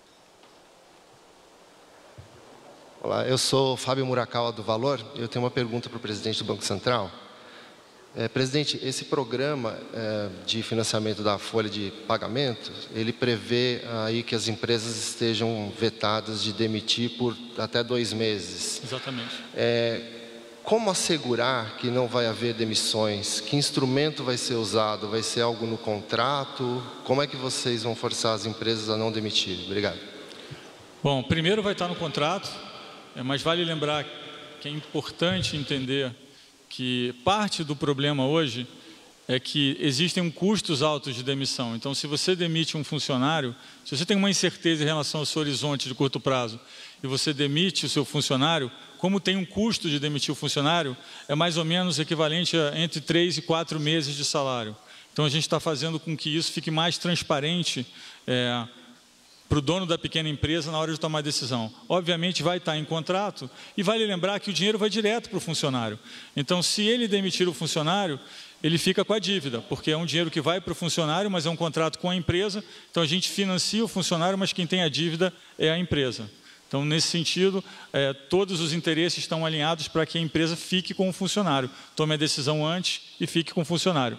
Olá, eu sou Fábio Murakawa do Valor. Eu tenho uma pergunta para o presidente do Banco Central. É, presidente, esse programa é, de financiamento da folha de pagamento, ele prevê aí que as empresas estejam vetadas de demitir por até dois meses. Exatamente. É, como assegurar que não vai haver demissões? Que instrumento vai ser usado? Vai ser algo no contrato? Como é que vocês vão forçar as empresas a não demitir? Obrigado. Bom, primeiro vai estar no contrato, mas vale lembrar que é importante entender que parte do problema hoje é que existem custos altos de demissão. Então, se você demite um funcionário, se você tem uma incerteza em relação ao seu horizonte de curto prazo e você demite o seu funcionário, como tem um custo de demitir o funcionário, é mais ou menos equivalente a entre três e quatro meses de salário. Então, a gente está fazendo com que isso fique mais transparente é, para o dono da pequena empresa na hora de tomar a decisão. Obviamente vai estar em contrato e vale lembrar que o dinheiro vai direto para o funcionário. Então, se ele demitir o funcionário, ele fica com a dívida, porque é um dinheiro que vai para o funcionário, mas é um contrato com a empresa, então a gente financia o funcionário, mas quem tem a dívida é a empresa. Então, nesse sentido, é, todos os interesses estão alinhados para que a empresa fique com o funcionário, tome a decisão antes e fique com o funcionário.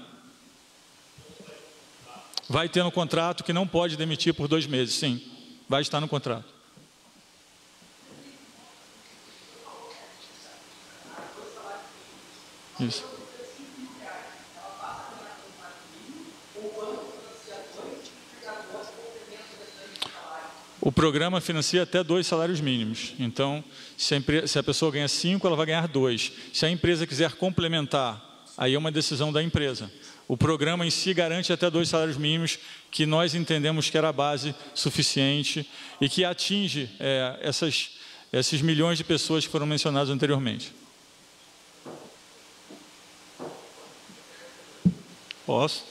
Vai ter no contrato que não pode demitir por dois meses, sim. Vai estar no contrato. Isso. O programa financia até dois salários mínimos. Então, se a, empresa, se a pessoa ganha cinco, ela vai ganhar dois. Se a empresa quiser complementar, aí é uma decisão da empresa. O programa em si garante até dois salários mínimos, que nós entendemos que era a base suficiente e que atinge é, essas, esses milhões de pessoas que foram mencionadas anteriormente. Posso?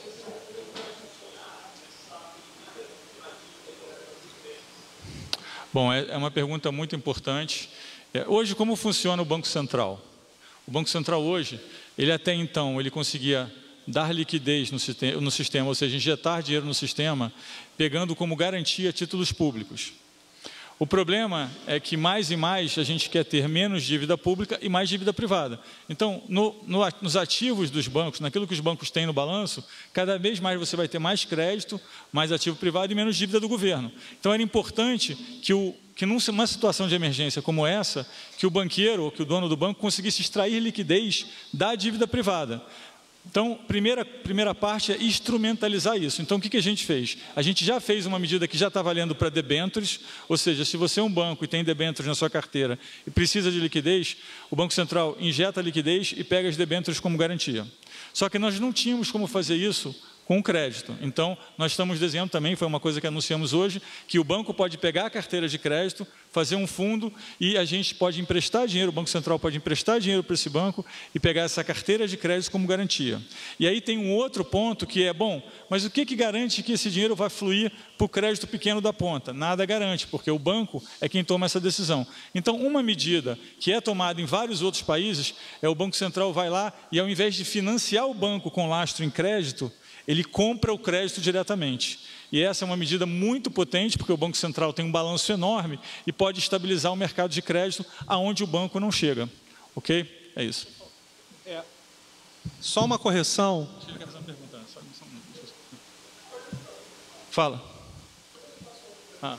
Bom, é, é uma pergunta muito importante. É, hoje, como funciona o Banco Central? O Banco Central hoje, ele até então, ele conseguia dar liquidez no sistema, no sistema, ou seja, injetar dinheiro no sistema, pegando como garantia títulos públicos. O problema é que mais e mais a gente quer ter menos dívida pública e mais dívida privada. Então, no, no, nos ativos dos bancos, naquilo que os bancos têm no balanço, cada vez mais você vai ter mais crédito, mais ativo privado e menos dívida do governo. Então, era importante que, o, que numa situação de emergência como essa, que o banqueiro ou que o dono do banco conseguisse extrair liquidez da dívida privada. Então, primeira, primeira parte é instrumentalizar isso. Então, o que, que a gente fez? A gente já fez uma medida que já está valendo para debêntures, ou seja, se você é um banco e tem debêntures na sua carteira e precisa de liquidez, o Banco Central injeta a liquidez e pega as debêntures como garantia. Só que nós não tínhamos como fazer isso com crédito. Então, nós estamos desenhando também, foi uma coisa que anunciamos hoje, que o banco pode pegar a carteira de crédito, fazer um fundo e a gente pode emprestar dinheiro, o Banco Central pode emprestar dinheiro para esse banco e pegar essa carteira de crédito como garantia. E aí tem um outro ponto que é, bom, mas o que, que garante que esse dinheiro vai fluir para o crédito pequeno da ponta? Nada garante, porque o banco é quem toma essa decisão. Então, uma medida que é tomada em vários outros países é o Banco Central vai lá e, ao invés de financiar o banco com lastro em crédito, ele compra o crédito diretamente. E essa é uma medida muito potente, porque o Banco Central tem um balanço enorme e pode estabilizar o mercado de crédito aonde o banco não chega. Ok? É isso. É, só uma correção. Fala. Ah.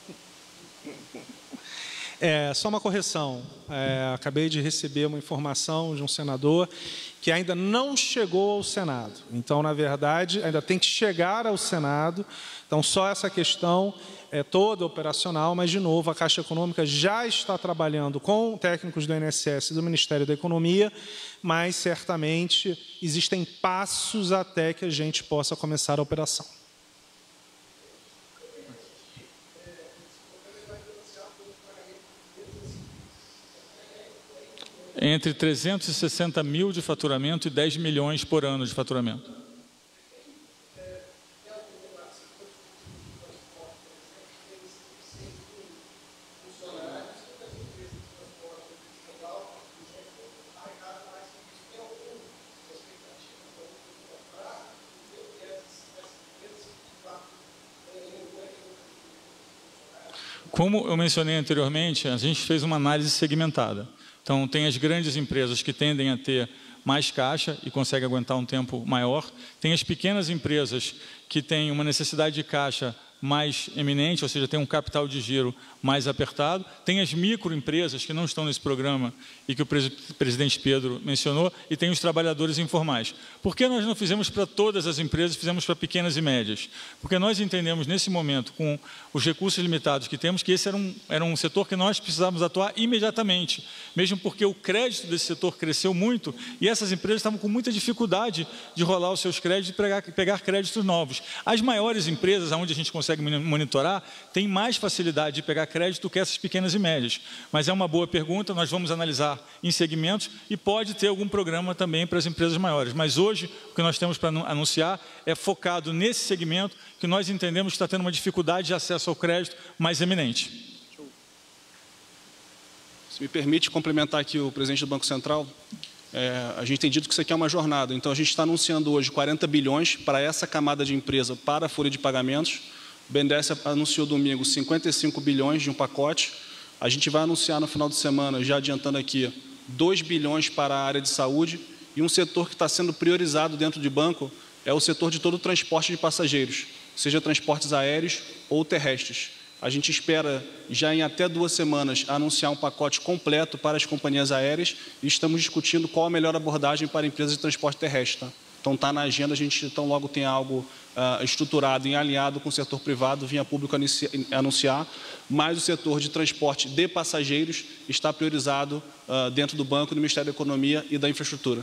É, só uma correção. É, acabei de receber uma informação de um senador que ainda não chegou ao Senado. Então, na verdade, ainda tem que chegar ao Senado. Então, só essa questão é toda operacional, mas, de novo, a Caixa Econômica já está trabalhando com técnicos do I N S S e do Ministério da Economia, mas, certamente, existem passos até que a gente possa começar a operação. Entre trezentos e sessenta mil de faturamento e dez milhões por ano de faturamento. Como eu mencionei anteriormente, a gente fez uma análise segmentada. Então, tem as grandes empresas que tendem a ter mais caixa e conseguem aguentar um tempo maior. Tem as pequenas empresas que têm uma necessidade de caixa mais eminente, ou seja, tem um capital de giro mais apertado. Tem as microempresas que não estão nesse programa e que o presidente Pedro mencionou, e tem os trabalhadores informais. Por que nós não fizemos para todas as empresas, fizemos para pequenas e médias? Porque nós entendemos, nesse momento, com os recursos limitados que temos, que esse era um, era um setor que nós precisávamos atuar imediatamente, mesmo porque o crédito desse setor cresceu muito e essas empresas estavam com muita dificuldade de rolar os seus créditos e pegar, pegar créditos novos. As maiores empresas, onde a gente consegue monitorar, têm mais facilidade de pegar crédito do que essas pequenas e médias. Mas é uma boa pergunta, nós vamos analisar em segmentos e pode ter algum programa também para as empresas maiores. Mas hoje, o que nós temos para anunciar é focado nesse segmento que nós entendemos que está tendo uma dificuldade de acesso ao crédito mais eminente. Se me permite complementar aqui o presidente do Banco Central, é, a gente tem dito que isso aqui é uma jornada, então a gente está anunciando hoje quarenta bilhões para essa camada de empresa para a folha de pagamentos. O B N D E S anunciou domingo cinquenta e cinco bilhões de um pacote. A gente vai anunciar no final de semana, já adiantando aqui, dois bilhões para a área de saúde, e um setor que está sendo priorizado dentro de banco é o setor de todo o transporte de passageiros, seja transportes aéreos ou terrestres. A gente espera, já em até duas semanas, anunciar um pacote completo para as companhias aéreas e estamos discutindo qual a melhor abordagem para empresas de transporte terrestre. Tá? Então, está na agenda, a gente então logo tem algo uh, estruturado e alinhado com o setor privado, vinha público anunciar, mas o setor de transporte de passageiros está priorizado uh, dentro do Banco, do Ministério da Economia e da Infraestrutura.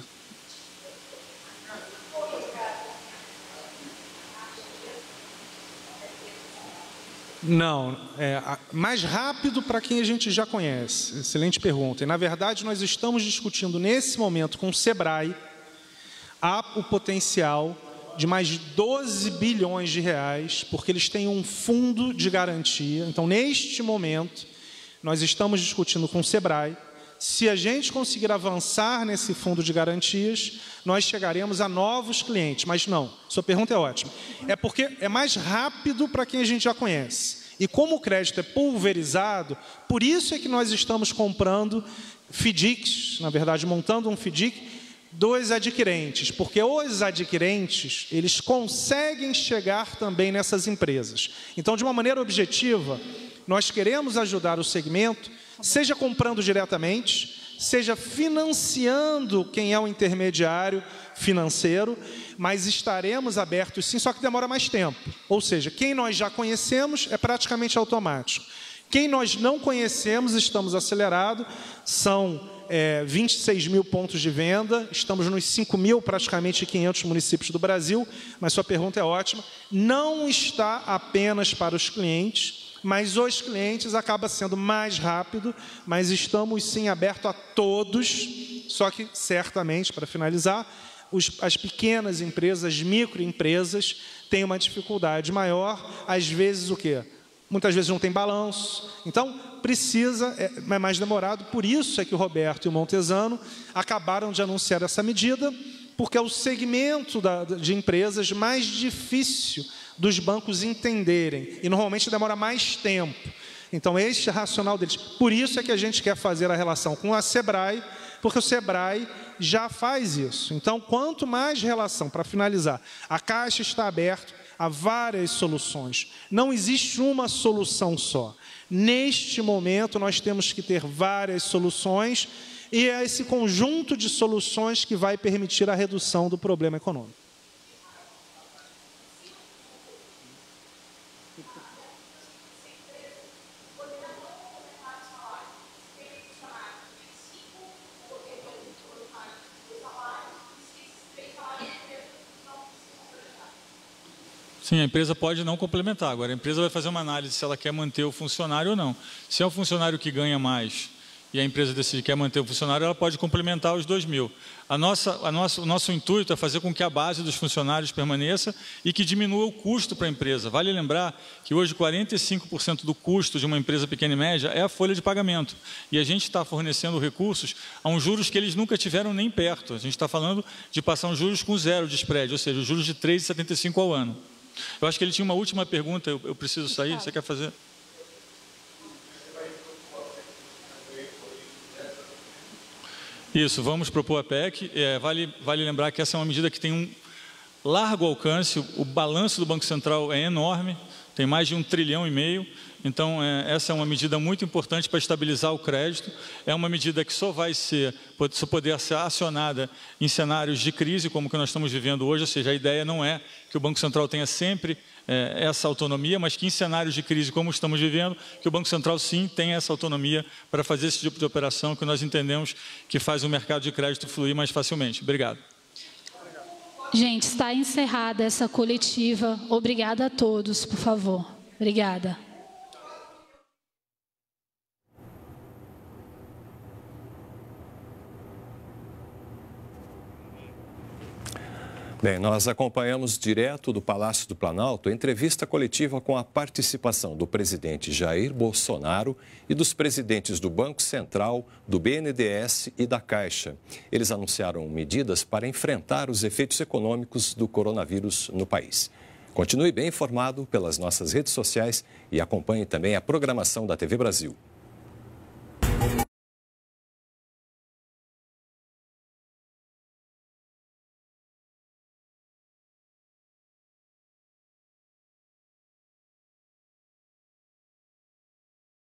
Não, é mais rápido para quem a gente já conhece. Excelente pergunta. E, na verdade, nós estamos discutindo nesse momento com o SEBRAE há o potencial de mais de doze bilhões de reais, porque eles têm um fundo de garantia. Então, neste momento, nós estamos discutindo com o SEBRAE. Se a gente conseguir avançar nesse fundo de garantias, nós chegaremos a novos clientes. Mas não, sua pergunta é ótima. É porque é mais rápido para quem a gente já conhece. E como o crédito é pulverizado, por isso é que nós estamos comprando FDICs, na verdade, montando um FDIC dos adquirentes, porque os adquirentes, eles conseguem chegar também nessas empresas. Então, de uma maneira objetiva, nós queremos ajudar o segmento, seja comprando diretamente, seja financiando quem é o intermediário financeiro, mas estaremos abertos sim, só que demora mais tempo. Ou seja, quem nós já conhecemos é praticamente automático. Quem nós não conhecemos, estamos acelerados, são é, vinte e seis mil pontos de venda, estamos nos cinco mil, praticamente quinhentos municípios do Brasil, mas sua pergunta é ótima, não está apenas para os clientes, mas os clientes acaba sendo mais rápido, mas estamos sim abertos a todos, só que certamente, para finalizar, os, as pequenas empresas, as microempresas, têm uma dificuldade maior, às vezes o quê? Muitas vezes não tem balanço, então precisa, é mais demorado, por isso é que o Roberto e o Montesano acabaram de anunciar essa medida, porque é o segmento da, de empresas mais difícil dos bancos entenderem, e normalmente demora mais tempo. Então, este é o racional deles. Por isso é que a gente quer fazer a relação com a SEBRAE, porque o SEBRAE já faz isso. Então, quanto mais relação, para finalizar, a Caixa está aberta a várias soluções. Não existe uma solução só. Neste momento, nós temos que ter várias soluções, e é esse conjunto de soluções que vai permitir a redução do problema econômico. Sim, a empresa pode não complementar. Agora, a empresa vai fazer uma análise se ela quer manter o funcionário ou não. Se é um funcionário que ganha mais e a empresa decide que quer manter o funcionário, ela pode complementar os dois mil. A nossa, a nossa, o nosso intuito é fazer com que a base dos funcionários permaneça e que diminua o custo para a empresa. Vale lembrar que hoje quarenta e cinco por cento do custo de uma empresa pequena e média é a folha de pagamento. E a gente está fornecendo recursos a uns juros que eles nunca tiveram nem perto. A gente está falando de passar uns juros com zero de spread, ou seja, os juros de três vírgula setenta e cinco ao ano. Eu acho que ele tinha uma última pergunta, eu, eu preciso sair, você quer fazer? Isso, vamos propor a P E C. É, vale, vale lembrar que essa é uma medida que tem um largo alcance, o, o balanço do Banco Central é enorme, tem mais de um trilhão e meio, então é, essa é uma medida muito importante para estabilizar o crédito, é uma medida que só vai ser, só poder ser acionada em cenários de crise, como que nós estamos vivendo hoje, ou seja, a ideia não é que o Banco Central tenha sempre é, essa autonomia, mas que em cenários de crise como estamos vivendo, que o Banco Central sim tenha essa autonomia para fazer esse tipo de operação que nós entendemos que faz o mercado de crédito fluir mais facilmente. Obrigado. Gente, está encerrada essa coletiva. Obrigada a todos, por favor. Obrigada. Bem, nós acompanhamos direto do Palácio do Planalto a entrevista coletiva com a participação do presidente Jair Bolsonaro e dos presidentes do Banco Central, do B N D E S e da Caixa. Eles anunciaram medidas para enfrentar os efeitos econômicos do coronavírus no país. Continue bem informado pelas nossas redes sociais e acompanhe também a programação da T V Brasil.